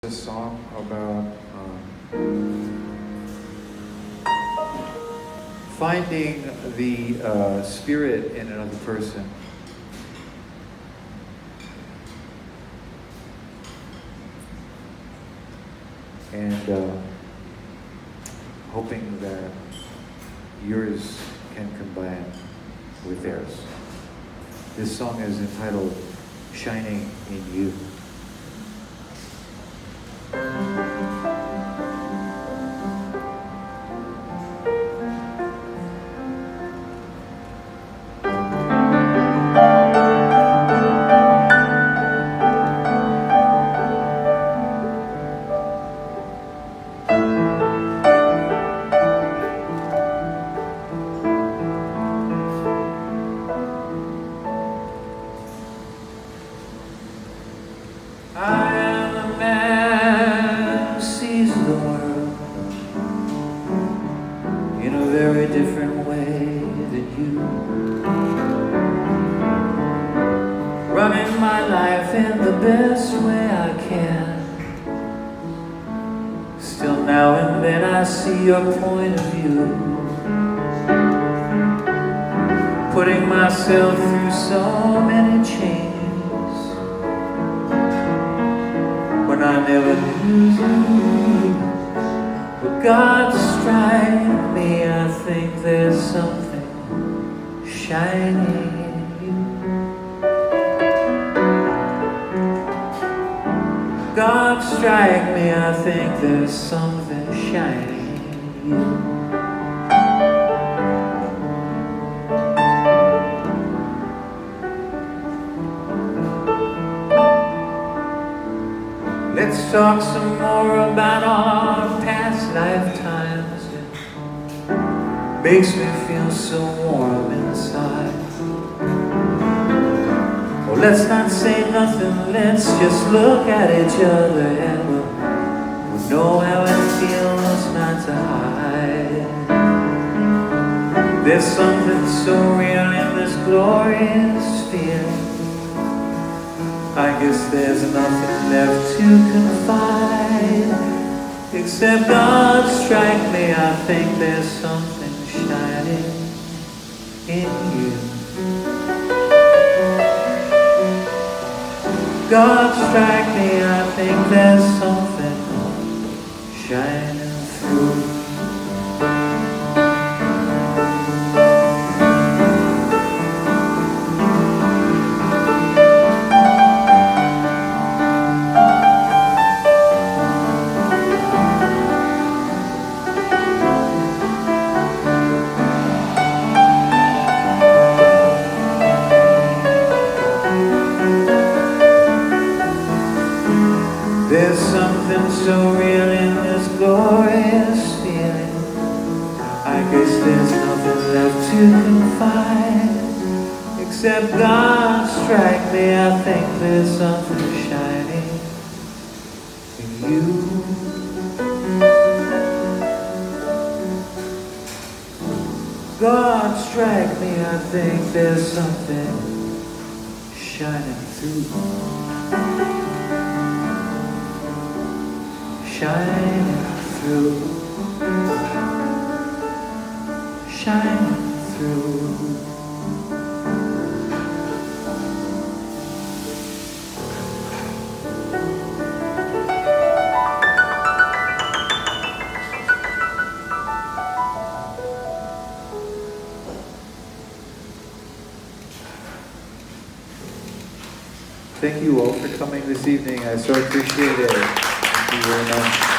A song about finding the spirit in another person. And hoping that yours can combine with theirs. This song is entitled Shining in You. I am a man who sees the world in a very different way than you. Running my life in the best way I can. Still now and then I see your point of view. Putting myself through so many changes when I never knew you. But God strike me, I think there's something shining in you. God strike me, I think there's something shining in you. Let's talk some more about our past lifetimes. It makes me feel so warm inside. Oh, let's not say nothing, let's just look at each other and we'll know how it feels not to hide. There's something so real in this glorious feeling. I guess there's nothing left to confide, except God strike me, I think there's something shining in you. God strike me, I think there's something shining through. There's something so real in this glorious feeling. I guess there's nothing left to confide, except God strike me, I think there's something shining in you. God strike me, I think there's something shining through. Shining through, shining through. Thank you all for coming this evening. I so appreciate it. Thank you very much.